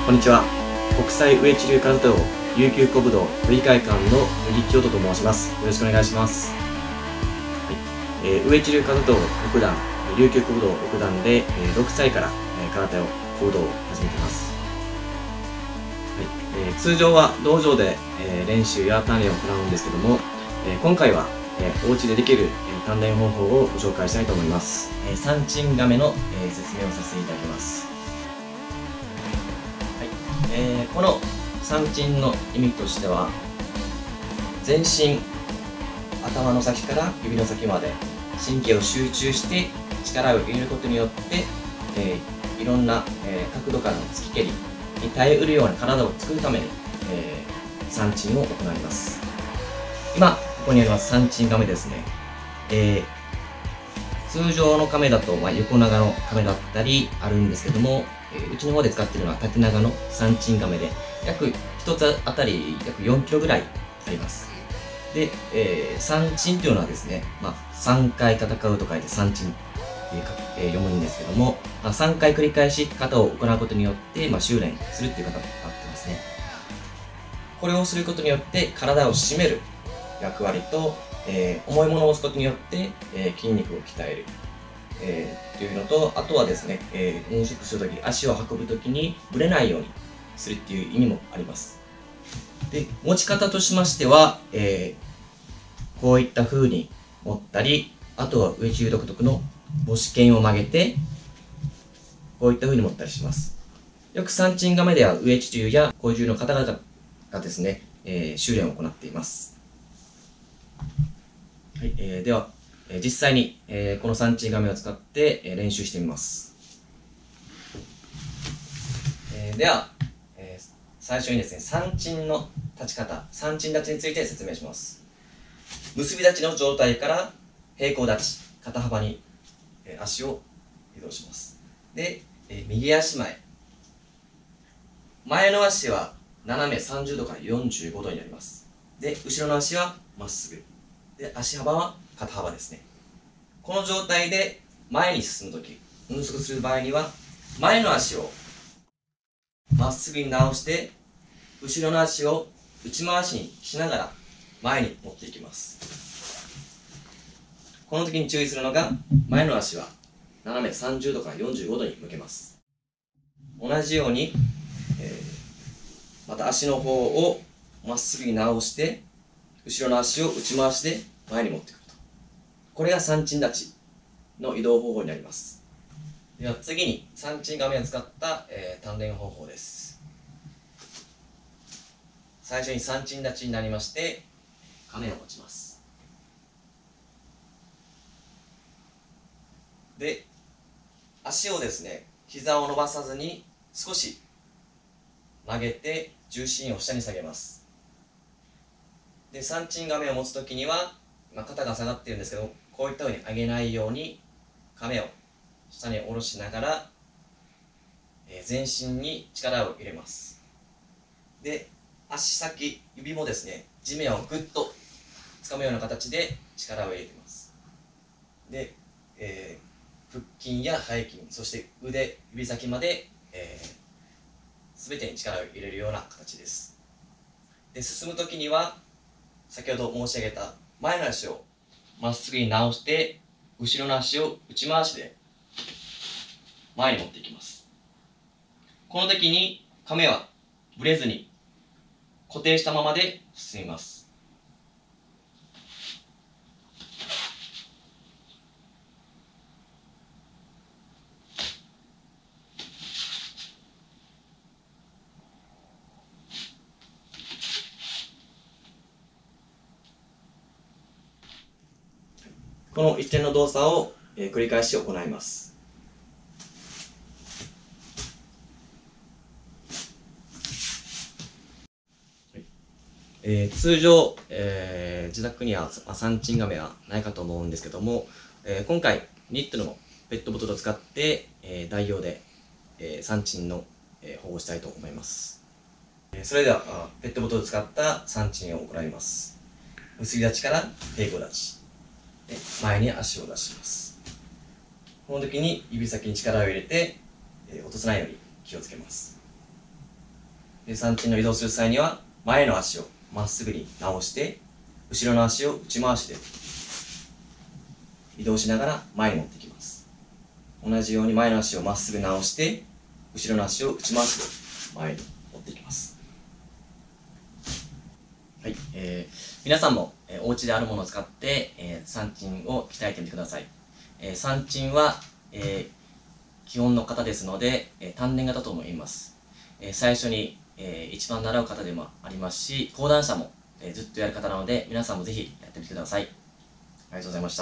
こんにちは。国際上地流関東琉球古武道部理会館の与木清人と申します。よろしくお願いします。上地流関東6段、琉球古武道6段で、6歳から、空手を古武道を始めています。通常は道場で、練習や鍛錬を行うんですけども、今回は、お家でできる、鍛錬方法をご紹介したいと思います。三鎮亀の、説明をさせていただきます。この三鎮の意味としては、全身、頭の先から指の先まで神経を集中して力を入れることによって、いろんな、角度からの突き蹴りに耐えうるような体を作るために、三鎮を行います。今ここにあります三鎮亀ですね。通常の亀だと、横長の亀だったりあるんですけども、うちの方で使っているのは縦長の三鎮亀で、約1つあたり約4キロぐらいあります。で、三鎮というのはですね、3回戦うと書いて三鎮って読むんですけども、3回繰り返し型を行うことによって、修練するっていう形になってますね。これをすることによって体を締める役割と、重いものを押すことによって、筋肉を鍛える、というのと、あとはですね、練習するとき、足を運ぶときにぶれないようにするっていう意味もあります。で、持ち方としましては、こういった風に持ったり、あとは上地流独特の母子剣を曲げて、こういった風に持ったりします。よく三鎮亀では上地流や小地流の方々がですね、修練を行っています。はい、では、実際に、この三鎮亀を使って、練習してみます。では、最初にですね、三鎮の立ち方、三鎮立ちについて説明します。結び立ちの状態から平行立ち、肩幅に、足を移動します。で、右足前。前の足は斜め30度から45度になります。で、後ろの足はまっすぐ。で、足幅は肩幅ですね。この状態で前に進むとき、運足する場合には、前の足をまっすぐに直して、後ろの足を内回しにしながら前に持っていきます。この時に注意するのが、前の足は斜め30度から45度に向けます。同じように、また足の方をまっすぐに直して、後ろの足を内回しで前に持ってくると。これが三鎮立ちの移動方法になります。では次に三鎮亀を使った、鍛錬方法です。最初に三鎮立ちになりまして、亀を持ちます。で、足をですね、膝を伸ばさずに少し曲げて重心を下に下げます。で、三鎮亀を持つときには、肩が下がっているんですけど、こういったふうに上げないように亀を下に下ろしながら、全身に力を入れます。で、足先、指もですね、地面をぐっと掴むような形で力を入れています。で、腹筋や背筋、そして腕、指先まで、全てに力を入れるような形です。で、進むときには、先ほど申し上げた前の足をまっすぐに直して、後ろの足を内回しで前に持っていきます。この時に亀はぶれずに固定したままで進みます。この一連の動作を、繰り返し行います。通常、自宅には三鎮亀はないかと思うんですけども、今回ニットのペットボトルを使って、代用で、三鎮の、保護をしたいと思います。それではペットボトルを使った三鎮を行います。結び立ちから平行立ち。前に足を出します。この時に指先に力を入れて、落とさないように気をつけます。 で、三鎮の移動する際には、前の足をまっすぐに直して、後ろの足を内回しで移動しながら前に持ってきます。同じように前の足をまっすぐ直して、後ろの足を内回しで前に持っていきます。はい、皆さんも、お家であるものを使って、三鎮を鍛えてみてください。三鎮は、基本の型ですので、単年型とも言います。最初に、一番習う方でもありますし、講談社も、ずっとやる方なので、皆さんもぜひやってみてください。ありがとうございました。